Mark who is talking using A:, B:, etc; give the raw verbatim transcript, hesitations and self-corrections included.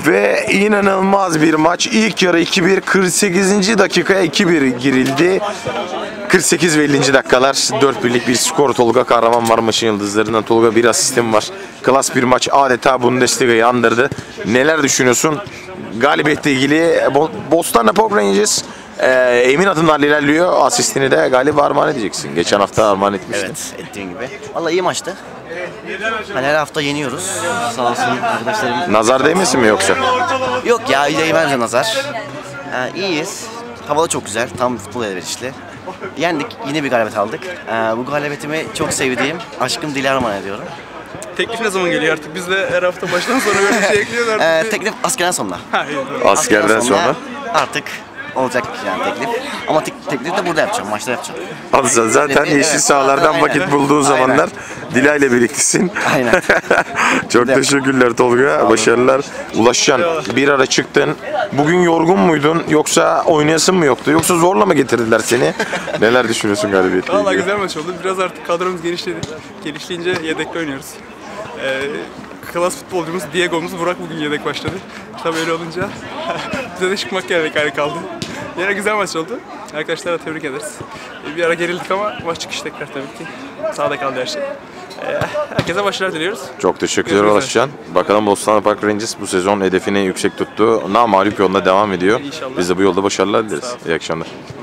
A: Ve inanılmaz bir maç. İlk yarı iki bir, kırk sekizinci dakikaya iki bir girildi. kırk sekiz ve ellinci dakikalar dört birlik bir skor. Tolga Kahraman var maçın yıldızlarından. Tolga bir asistim var. Klas bir maç, adeta Bundesliga'yı andırdı. Neler düşünüyorsun? Galibiyetle ilgili Bostanlı Pop Rangers e, emin adımlarla ilerliyor. Asistini de galiba armağan edeceksin. Geçen hafta armağan etmiştin.
B: Evet, ettiğin gibi. Vallahi iyi maçtı. Hani her hafta yeniyoruz. Sağ olsun arkadaşlarım.
A: Nazar değmesin mi yoksa?
B: Yok ya, değmez nazar. Ee, iyiyiz. Hava da çok güzel. Tam futbol elverişli. Yendik. Yine bir galibiyet aldık. Ee, bu galibiyetimi çok sevdiğim aşkım Dilara'ya armağan ediyorum.
C: Teklif ne zaman geliyor artık? Biz de her hafta baştan sonra böyle bir şey ekliyoruz artık.
B: Ee, teklif askerden sonra.
C: Ha, iyi, doğru.
A: Askerden sonra.
B: Artık olacak yani teklif. Ama tek, teklif de burada yapacağım. Maçta yapacağım.
A: Al sen zaten
B: Evet,
A: yeşil
B: evet.
A: sahalardan
B: Aynen.
A: vakit bulduğun
B: Aynen.
A: zamanlar Dila ile birliktesin.
B: Aynen.
A: Çok teşekkürler Tolga. Başarılar. Ulaşcan, bir ara çıktın. Bugün yorgun muydun yoksa oynayasın mı yoktu? Yoksa zorla mı getirdiler seni? Neler düşünüyorsun galibiyetle
C: Vallahi
A: ilgili?
C: güzel maç oldu. Biraz artık kadromuz genişledi. Genişleyince yedekle oynuyoruz. Ee, klas futbolcumuz Diego'muz Burak bugün yedek başladı. Tabii öyle olunca bize de çıkmak gerek kaldı. Yine güzel maç oldu. Arkadaşlara tebrik ederiz. Bir ara gerildik ama maç çıkışı tekrar tabii ki. Sağda kaldı her şey. Ee, herkese başarılar diliyoruz.
A: Çok teşekkürler
C: Görüşmek
A: Ulaşcan. Bakalım Bostanlı Park Rangers bu sezon hedefini yüksek tuttu. Namağlup yolunda devam ediyor.
C: İnşallah.
A: Biz de bu yolda başarılar dileriz. İyi akşamlar.